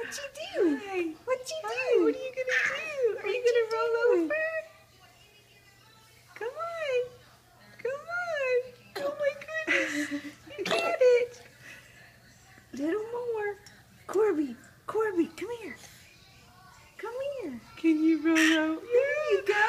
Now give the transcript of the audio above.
What'd you do? Hi. What'd you do? Hi, what are you gonna do? Are you gonna roll over? Come on. Come on. Oh my goodness. You got it. Little more. Corby, come here. Come here. Can you roll over? There you go.